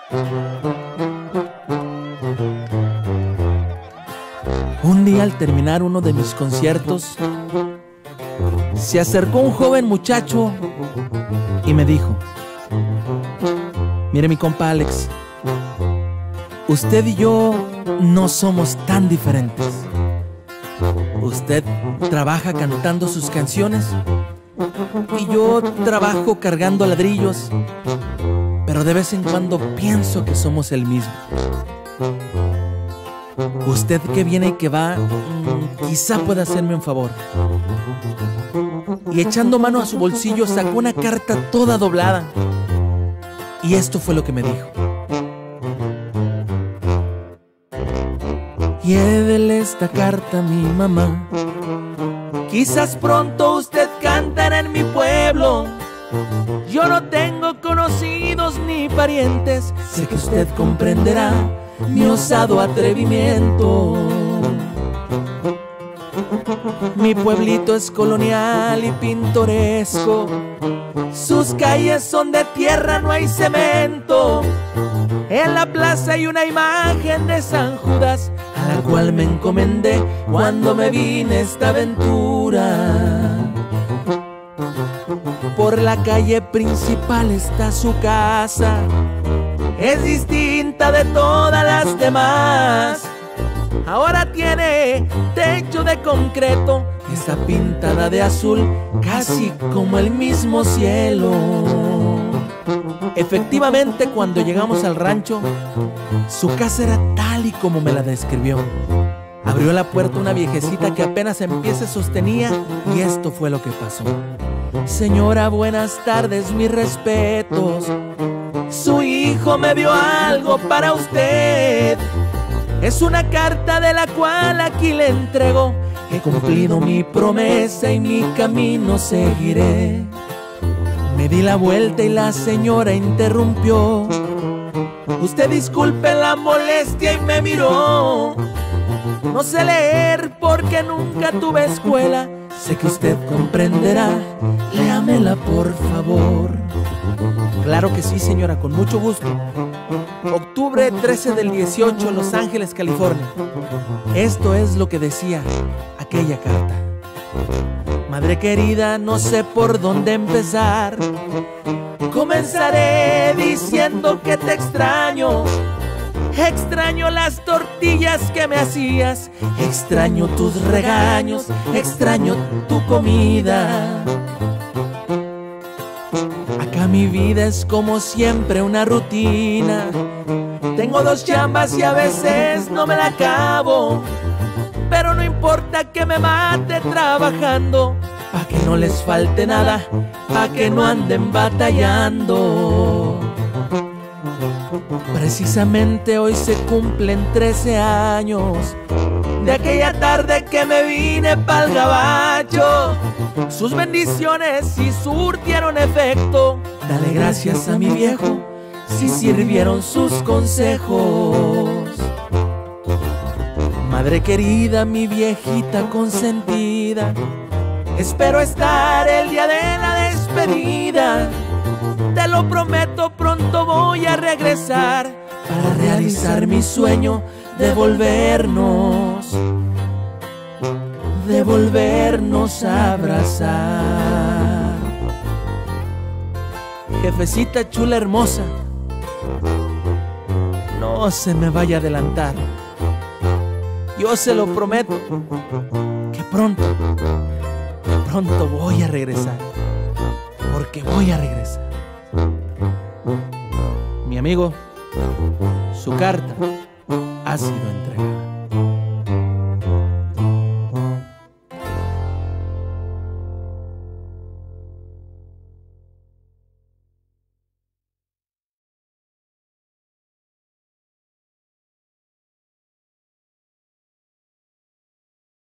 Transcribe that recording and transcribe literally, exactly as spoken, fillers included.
Un día, al terminar uno de mis conciertos, se acercó un joven muchacho y me dijo: mire, mi compa Alex, usted y yo no somos tan diferentes. Usted trabaja cantando sus canciones y yo trabajo cargando ladrillos, pero de vez en cuando pienso que somos el mismo. Usted que viene y que va, quizá pueda hacerme un favor. Y echando mano a su bolsillo sacó una carta toda doblada. Y esto fue lo que me dijo: llévele esta carta a mi mamá. Quizás pronto usted cantará en mi pueblo. Yo no tengo conocidos ni parientes. Sé que usted comprenderá mi osado atrevimiento. Mi pueblito es colonial y pintoresco. Sus calles son de tierra, no hay cemento. En la plaza hay una imagen de San Judas, a la cual me encomendé cuando me vine esta aventura. Por la calle principal está su casa, es distinta de todas las demás. Ahora tiene techo de concreto, está pintada de azul, casi como el mismo cielo. Efectivamente, cuando llegamos al rancho, su casa era tal y como me la describió. Abrió la puerta una viejecita que apenas en pie se sostenía, y esto fue lo que pasó: señora, buenas tardes, mis respetos. Su hijo me dio algo para usted. Es una carta de la cual aquí le entrego. He cumplido mi promesa y mi camino seguiré. Me di la vuelta y la señora interrumpió: usted disculpe la molestia, y me miró. No sé leer porque nunca tuve escuela. Sé que usted comprenderá, léamela por favor. Claro que sí, señora, con mucho gusto. Octubre trece del dieciocho, Los Ángeles, California. Esto es lo que decía aquella carta: madre querida, no sé por dónde empezar. Comenzaré diciendo que te extraño. Extraño las tortillas que me hacías, extraño tus regaños, extraño tu comida. Acá mi vida es como siempre una rutina. Tengo dos chambas y a veces no me la acabo, pero no importa que me mate trabajando, pa' que no les falte nada, pa' que no anden batallando. Precisamente hoy se cumplen trece años de aquella tarde que me vine pa'l gabacho. Sus bendiciones sí surtieron efecto. Dale gracias a mi viejo si sirvieron sus consejos. Madre querida, mi viejita consentida, espero estar el día de la despedida. Te lo prometo, pronto voy a regresar para realizar mi sueño de volvernos, de volvernos a abrazar. Jefecita chula hermosa, no se me vaya a adelantar. Yo se lo prometo que pronto, que pronto voy a regresar, porque voy a regresar. Mi amigo, su carta ha sido entregada.